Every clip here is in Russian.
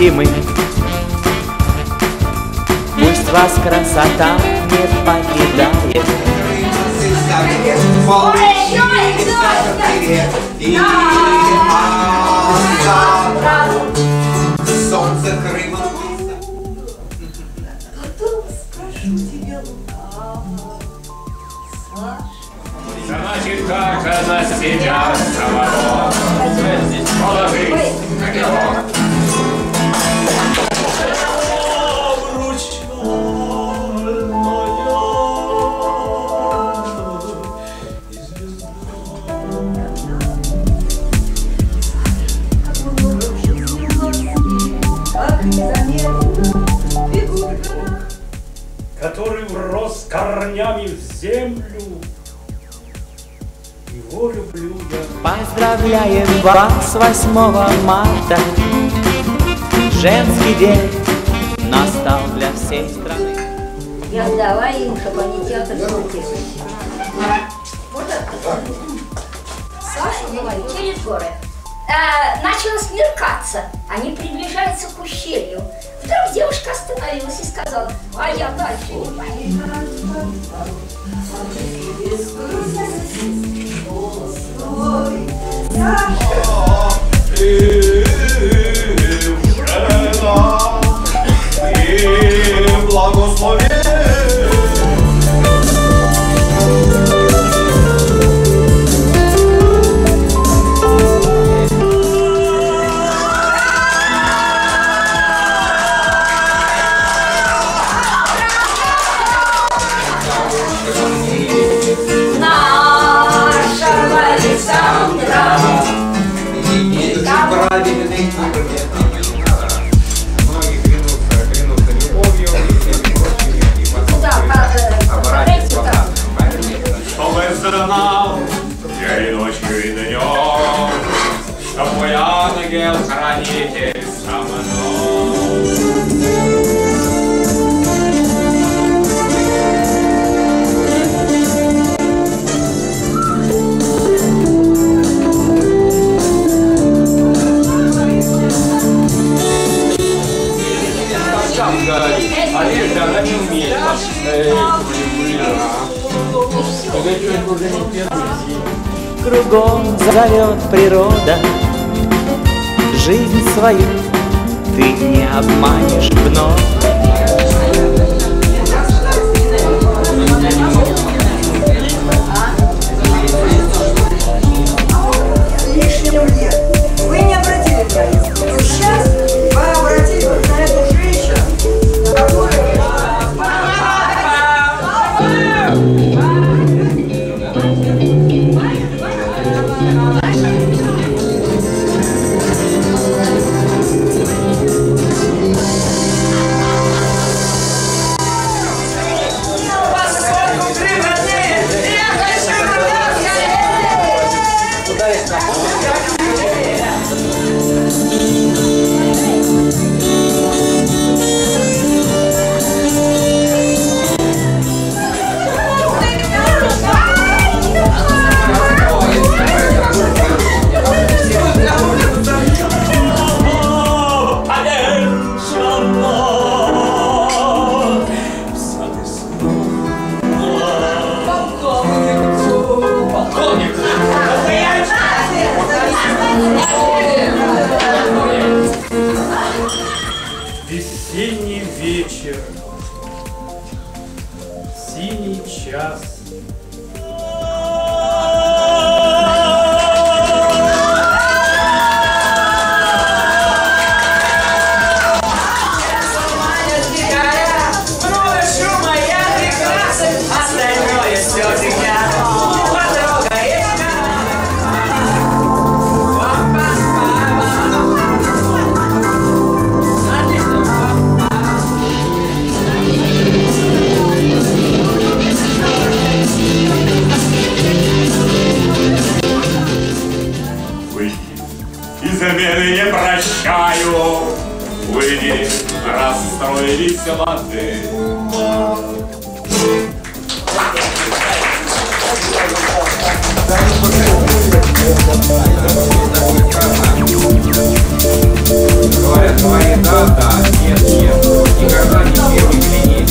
и мы. Пусть вас красота не покидает. Солнце Крыма. Значит, как она себя самого положить на него. Который врос корнями в землю, его люблю я. Поздравляем вас 8 марта. Женский день настал для всей страны. Я давай им, чтобы они театр смотрели. Саша, давай, через горы. Начало смеркаться. Они приближаются к ущелью. Вдруг девушка остановилась и сказала: а я дальше не пойду. Чтобы знал я и ночью, и днем, что мой ангел-хранитель со мной. Олежа, она не умеет. Кругом зовет природа. Жизнь свою ты не обманешь вновь. Лишнего нет. Вы не обратили внимания. Но сейчас вы обратили на эту женщину, которая... Весенний вечер, синий час. Замены не прощаю, выйди, расстроились лады. Говорят, Да, нет, никогда не первый клиник.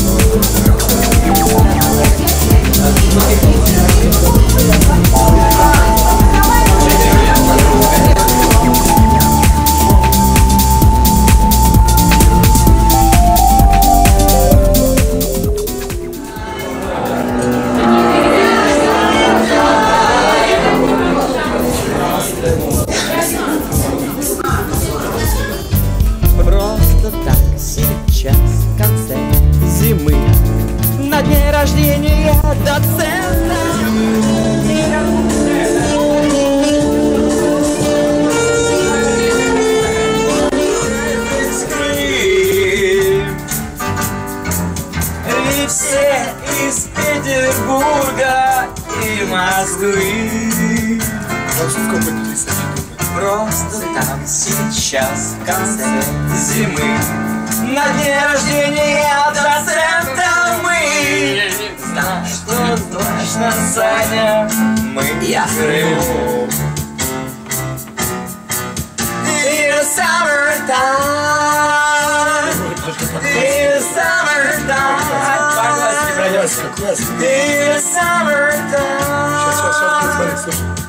Просто так сейчас в конце зимы на дне рождения доцента и все из Петербурга и Москвы. Просто там сейчас в конце зимы на дне рождения доцента мы. Знаешь, что точно, Саня, мы Крым. In summertime, in summertime, in summertime.